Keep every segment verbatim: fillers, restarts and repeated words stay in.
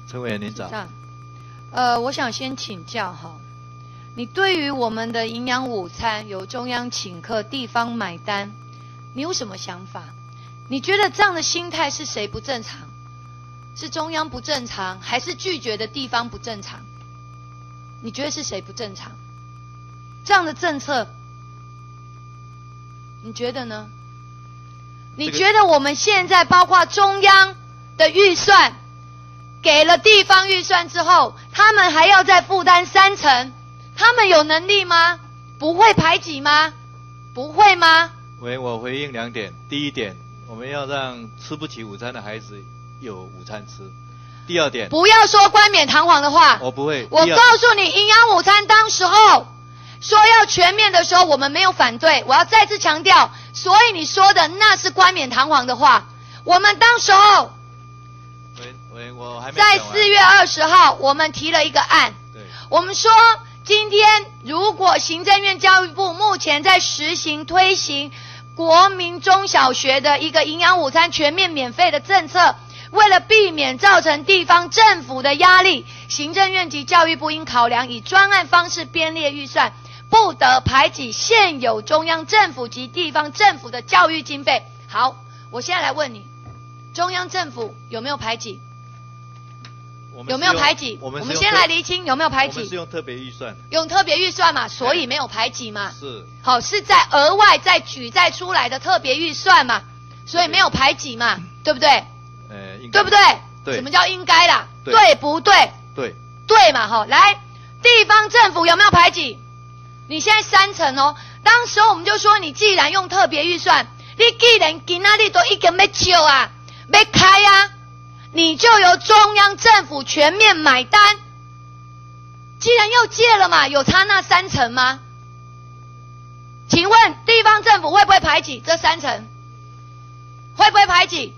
陈委员您早。 呃，我想先请教哈，你对于我们的营养午餐由中央请客，地方买单，你有什么想法？你觉得这样的心态是谁不正常？是中央不正常，还是拒绝的地方不正常？你觉得是谁不正常？这样的政策，你觉得呢？你觉得我们现在包括中央的预算，给了地方预算之后，他们还要再负担三成，他们有能力吗？不会排挤吗？不会吗？ 喂，我回应两点。第一点，我们要让吃不起午餐的孩子有午餐吃。第二点， 不要说冠冕堂皇的话。 我不会。 我告诉你，营养午餐当时候说要全面的时候，我们没有反对。我要再次强调，所以你说的那是冠冕堂皇的话。我们当时候， 喂喂，我还没在四月二十号，我们提了一个案。 对， 我们说，今天如果行政院教育部目前在实行推行国民中小学的一个营养午餐全面免费的政策，为了避免造成地方政府的压力，行政院及教育部应考量以专案方式编列预算，不得排挤现有中央政府及地方政府的教育经费。好，我现在来问你，中央政府有没有排挤？有没有排挤？ 我们我们先来厘清有没有排挤。 我们是用特别预算， 用特别预算嘛，所以没有排挤嘛。 是。 好，是在额外再举再出来的特别预算嘛，所以没有排挤嘛，对不对？ 呃，应该对不对？ 对。 什么叫应该啦？ 对， 对不对？ 对。 对嘛，哈，来，地方政府有没有排挤？你现在三成哦，当时我们就说，你既然用特别预算，你既然今仔日都已经要招啊，要开啊。你就由中央政府全面买单，既然要借了嘛，有差那三成吗？请问地方政府会不会排挤这三成？会不会排挤？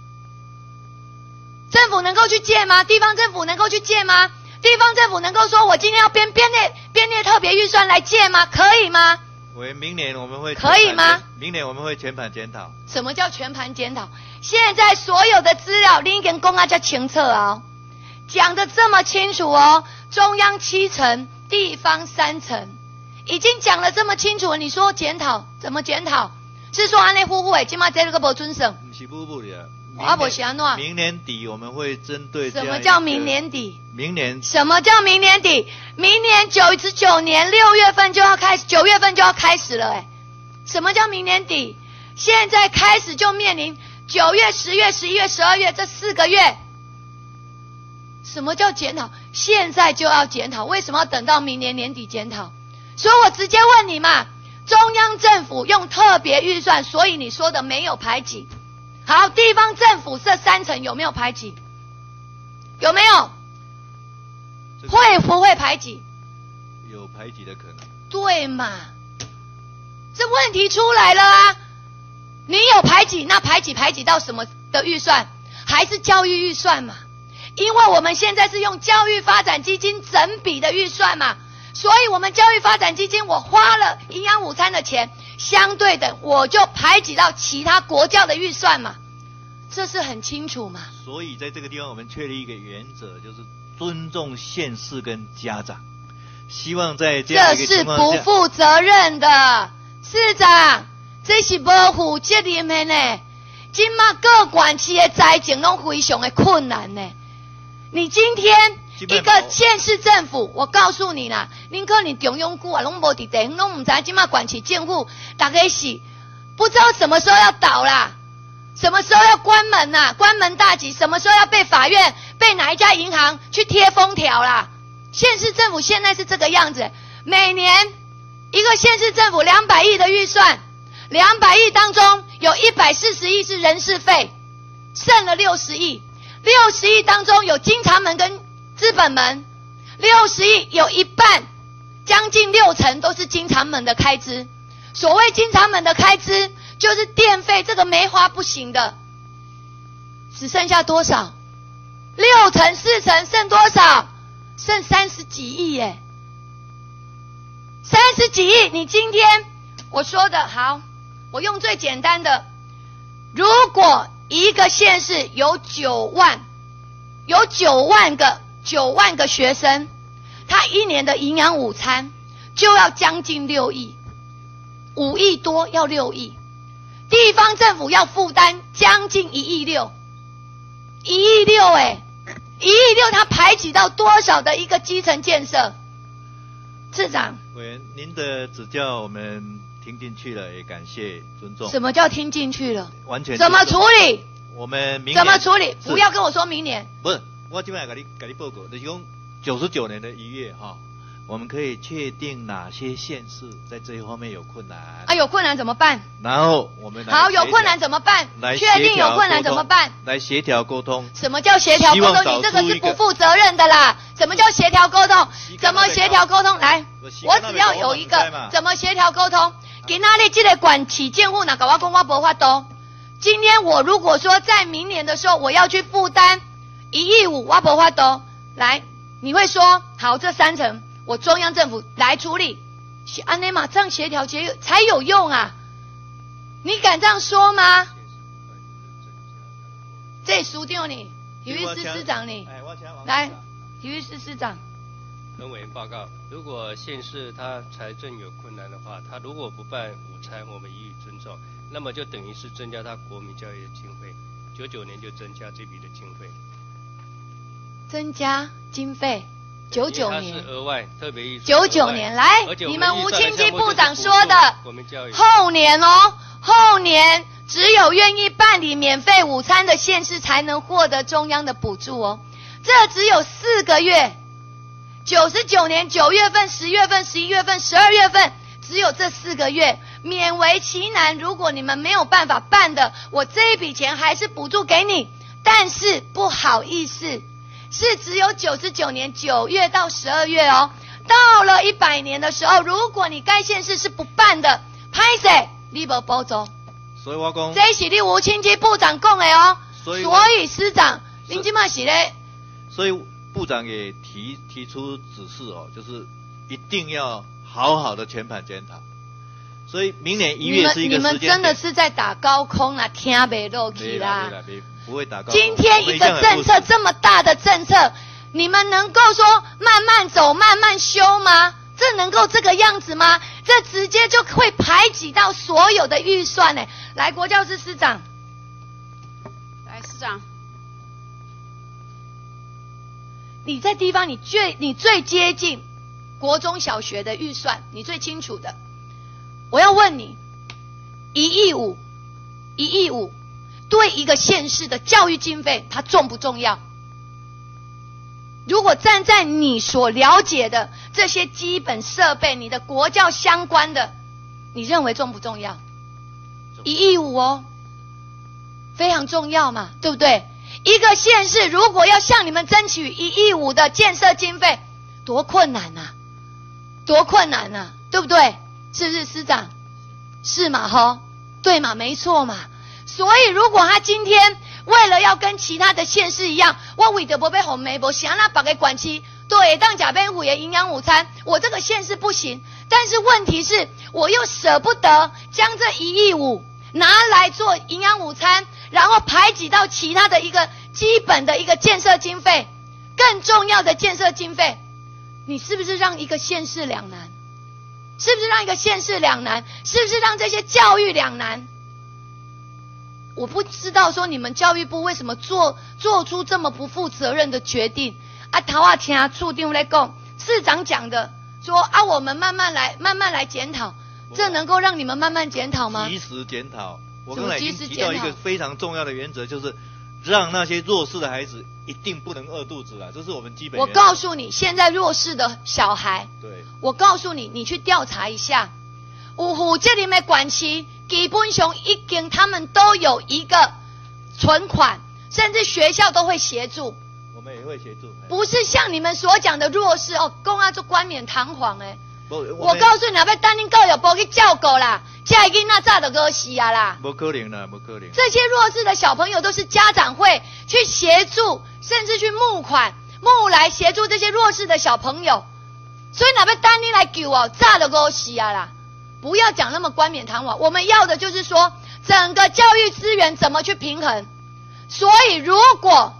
政府能够去借吗？地方政府能够去借吗？地方政府能够说我今天要编编列编列特别预算来借吗？可以吗？ 喂，明年我们会可以吗？ 明年我们会全盘检讨。 什么叫全盘检讨？现在所有的资料，你已经公啊叫清楚哦，讲得这么清楚哦，中央七成，地方三成，已经讲了这么清楚了。你说检讨怎么检讨？是说安内呼呼诶，今嘛这个不遵守？ 不是呼呼的， 我不是安怎？ 明年底我们会针对什么叫明年底？ 明年什么叫明年底？明年九十九年六月份就要开始，九月份就要开始了哎。什么叫明年底？现在开始就面临九月、十月、十一月、十二月这四个月。什么叫检讨？现在就要检讨，为什么要等到明年年底检讨？所以我直接问你嘛，中央政府用特别预算，所以你说的没有排挤。好，地方政府这三成有没有排挤？有没有？会不会排挤？ 有排挤的可能。 对嘛？这问题出来了啊！你有排挤，那排挤排挤到什么的预算？还是教育预算嘛？因为我们现在是用教育发展基金整笔的预算嘛，所以我们教育发展基金我花了营养午餐的钱，相对的我就排挤到其他国教的预算嘛，这是很清楚嘛。 所以在这个地方我们确立一个原则，就是尊重县市跟家长，希望在这样一个情况下， 这是不负责任的，市长，这是不负责任的呢。今嘛各管区的财政都非常的困难呢。你今天一个县市政府，我告诉你啦，恁可能中央股啊，拢无伫地方，拢唔知今嘛管区政府，大概是不知道什么时候要倒啦，什么时候要关门啦，关门大吉，什么时候要被法院、被哪一家银行去贴封条啦？县市政府现在是这个样子，每年一个县市政府两百亿的预算，两百亿当中有一百四十亿是人事费，剩了六十亿。六十亿当中有经常门跟资本门，六十亿有一半，将近六成都是经常门的开支。所谓经常门的开支，就是电费这个没花不行的，只剩下多少？六成四成剩多少？剩三十几亿耶！三十几亿，你今天我说的好，我用最简单的，如果一个县市有九万有九万个九万个学生，他一年的营养午餐就要将近六亿，五亿多要六亿，地方政府要负担将近一亿六，一亿六哎，一亿六，他排挤到多少的一个基层建设？市长， 委员，您的指教我们听进去了，也感谢尊重。 什么叫听进去了？ 完全怎么处理？ 我们明年怎么处理？不要跟我说明年。 不是，我今晚给你给你报告，就是用九十九年的一月哈，我们可以确定哪些县市在这一方面有困难。 啊，有困难怎么办？ 然后我们来好，有困难怎么办？ 来确定有困难怎么办？ 来协调沟通。 什么叫协调沟通？你这个是不负责任的啦！什么叫协调沟通？怎么协调沟通？来，我只要有一个怎么协调沟通。今仔日这个管起建户哪搞我讲我无法度。今天我如果说在明年的时候我要去负担一亿五，我无法度。来，你会说好，这三层我中央政府来处理，安内嘛这样协调节才有用啊！你敢这样说吗？这输掉你，体育司司长你，来，体育司司长。 跟委员报告，如果县市它财政有困难的话，它如果不办午餐，我们予以尊重，那么就等于是增加它国民教育的经费，九九年就增加这笔的经费。 增加经费，九九年它是额外特别预算。 九九年来，你们吴清基部长说的，后年哦，后年只有愿意办理免费午餐的县市才能获得中央的补助哦，这只有四个月。九十九年九月份、十月份、十一月份、十二月份，只有这四个月，勉为其难。如果你们没有办法办的，我这一笔钱还是补助给你。但是不好意思，是只有九十九年九月到十二月哦。到了一百年的时候，如果你该县市是不办的，拍谁你没补助。 所以我讲， 这是你吴清基部长讲的哦。所以，所以司长，您今嘛是咧？ 所以。部长也提提出指示哦，就是一定要好好的全盘检讨。所以明年一月是一个时间点。你们你们真的是在打高空啦，听不落去啦。 啦，不会打高空。 今天一个政策这么大的政策，你们能够说慢慢走、慢慢修吗？这能够这个样子吗？这直接就会排挤到所有的预算呢。来，国教司司长， 来，司长。 你在地方，你最你最接近国中小学的预算，你最清楚的。我要问你，一亿五，一亿五，对一个县市的教育经费，它重不重要？如果站在你所了解的这些基本设备，你的国教相关的，你认为重不重要？一亿五哦，非常重要嘛，对不对？一个县市如果要向你们争取一亿五的建设经费，多困难啊，多困难啊，对不对？是不是司长？是嘛吼？对嘛？没错嘛。所以如果他今天为了要跟其他的县市一样，我为着不被红梅，我想让别个管区对当假边虎的营养午餐，我这个县市不行。但是问题是，我又舍不得将这一亿五拿来做营养午餐。然后排挤到其他的一个基本的一个建设经费，更重要的建设经费，你是不是让一个县市两难？是不是让一个县市两难？是不是让这些教育两难？我不知道说你们教育部为什么做做出这么不负责任的决定啊？头啊听处长来讲，市长讲的说啊，我们慢慢来，慢慢来检讨，这能够让你们慢慢检讨吗？ 及时检讨。我刚才已经提到一个非常重要的原则，就是让那些弱势的孩子一定不能饿肚子啦，这是我们基本原则。 我告诉你，现在弱势的小孩， 对， 我告诉你，你去调查一下，有户这里面管期，基本上已经他们都有一个存款，甚至学校都会协助。 我们也会协助， 不是像你们所讲的弱势哦，公安就冠冕堂皇哎。 我, 我告诉你，要等恁教育部去照顾啦，这囡仔早就饿死啊啦！ 不可能啦，不可能。 这些弱势的小朋友都是家长会去协助，甚至去募款募来协助这些弱势的小朋友。所以哪要等你来救哦，早就饿死啊啦！不要讲那么冠冕堂皇，我们要的就是说，整个教育资源怎么去平衡。所以如果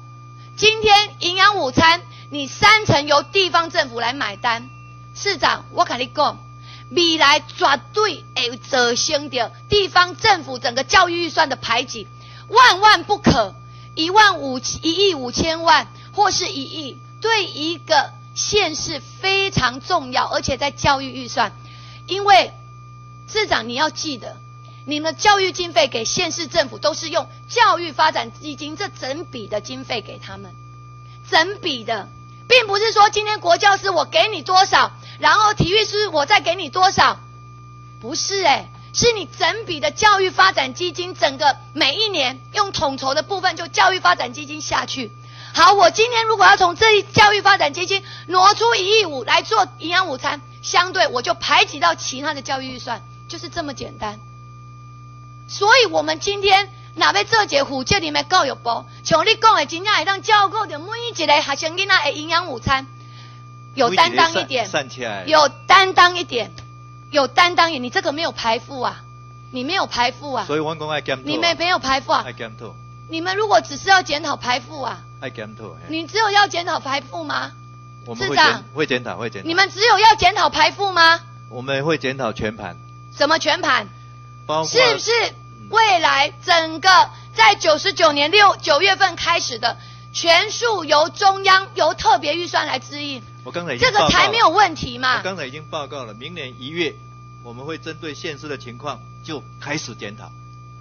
今天营养午餐，你三成由地方政府来买单。市长，我跟你讲，未来绝对会造成到地方政府整个教育预算的排挤，万万不可。一万五一亿五千万或是一亿，对一个县市非常重要，而且在教育预算，因为市长你要记得，你们教育经费给县市政府都是用教育发展基金这整笔的经费给他们，整笔的，并不是说今天国教师我给你多少，然后体育师我再给你多少，不是诶、欸是你整笔的教育发展基金，整个每一年用统筹的部分就教育发展基金下去。好，我今天如果要从这一教育发展基金挪出一亿五来做营养午餐，相对我就排挤到其他的教育预算，就是这么简单。所以我们今天哪要做一个负责任的教育部，像你讲的，真正会当照顾到每一个学生囡仔的营养午餐，有担当一点，有担当一点。有担当一点，你这个没有排富啊，你没有排富啊， 所以我讲爱检讨， 你们没有排富啊， 爱检讨。 你们如果只是要检讨排富啊， 爱检讨， 你只有要检讨排富吗？ 我们会检会检讨，会检讨。 你们只有要检讨排富吗？ 我们会检讨全盘。 什么全盘？ 包括是不是未来整个在九十九年六九月份开始的全数由中央由特别预算来支应？ 我刚才已经这个才没有问题嘛。 我刚才已经报告了，明年一月我们会针对县市的情况就开始检讨。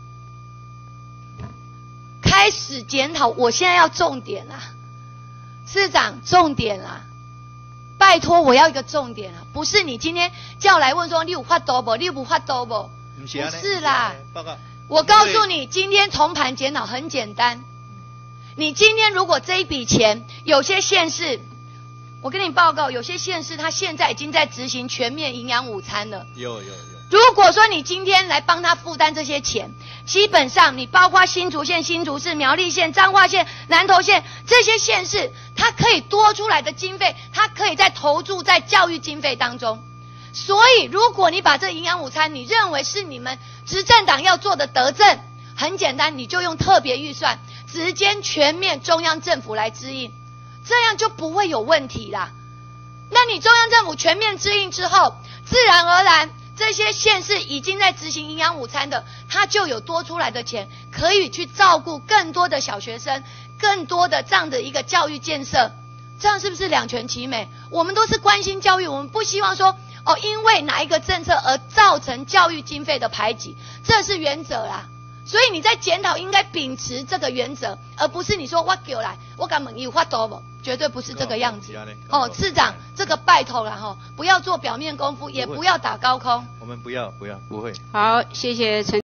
开始检讨，我现在要重点啦，市长重点啦，拜托我要一个重点啊，不是你今天叫来问说你有发多不，你有不发多不？不是啦， 报告。 我告诉你，今天重盘检讨很简单，你今天如果这一笔钱，有些县市。我跟你报告，有些县市它现在已经在执行全面营养午餐了。 有有有。 如果说你今天来帮他负担这些钱，基本上你包括新竹县、新竹市、苗栗县、彰化县、南投县这些县市，它可以多出来的经费，它可以再投注在教育经费当中。所以，如果你把这营养午餐，你认为是你们执政党要做的德政，很简单，你就用特别预算，直接全面中央政府来支应。这样就不会有问题啦。那你中央政府全面支应之后，自然而然这些县市已经在执行营养午餐的，它就有多出来的钱，可以去照顾更多的小学生，更多的这样的一个教育建设。这样是不是两全其美？我们都是关心教育，我们不希望说哦，因为哪一个政策而造成教育经费的排挤，这是原则啦。所以你在检讨应该秉持这个原则，而不是你说我叫来，我敢问有发多不？绝对不是这个样子。哦，市长，这个拜托了哈，不要做表面功夫，也不要打高空。 我们不要，不要，不会。 好，谢谢陈。